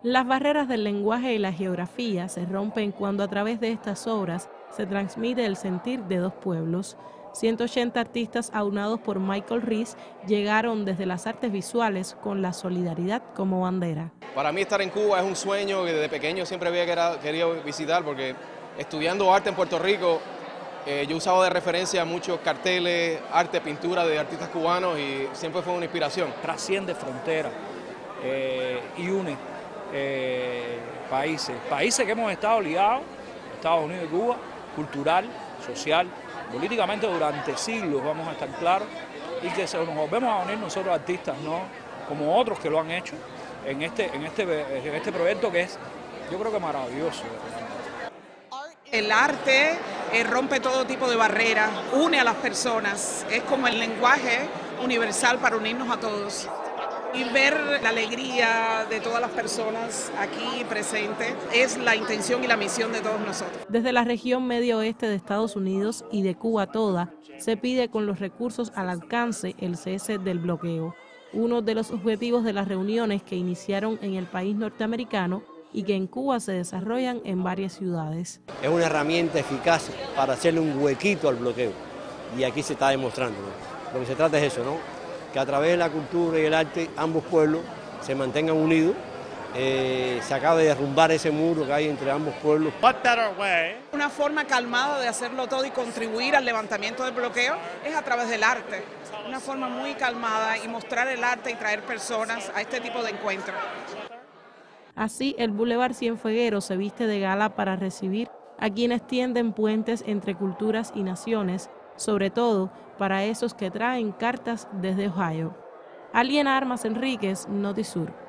Las barreras del lenguaje y la geografía se rompen cuando a través de estas obras se transmite el sentir de dos pueblos. 180 artistas aunados por Michael Rees llegaron desde las artes visuales con la solidaridad como bandera. Para mí estar en Cuba es un sueño que desde pequeño siempre había querido visitar, porque estudiando arte en Puerto Rico yo usaba de referencia muchos carteles, arte, pintura de artistas cubanos y siempre fue una inspiración. Trasciende fronteras y une países que hemos estado ligados, Estados Unidos y Cuba, cultural, social, políticamente durante siglos, vamos a estar claros, y que nos volvemos a unir nosotros artistas, ¿no?, como otros que lo han hecho en este proyecto que es, yo creo que maravilloso. El arte rompe todo tipo de barreras, une a las personas, es como el lenguaje universal para unirnos a todos. Y ver la alegría de todas las personas aquí presentes es la intención y la misión de todos nosotros. Desde la región medio oeste de Estados Unidos y de Cuba toda, se pide con los recursos al alcance el cese del bloqueo. Uno de los objetivos de las reuniones que iniciaron en el país norteamericano y que en Cuba se desarrollan en varias ciudades. Es una herramienta eficaz para hacerle un huequito al bloqueo y aquí se está demostrando, ¿no? Lo que se trata es eso, ¿no?, que a través de la cultura y el arte ambos pueblos se mantengan unidos, se acabe de derrumbar ese muro que hay entre ambos pueblos. Una forma calmada de hacerlo todo y contribuir al levantamiento del bloqueo es a través del arte. Una forma muy calmada y mostrar el arte y traer personas a este tipo de encuentros. Así, el Boulevard Cienfuegueros se viste de gala para recibir a quienes tienden puentes entre culturas y naciones, sobre todo para esos que traen cartas desde Ohio. Aliena Armas Enríquez, Notisur.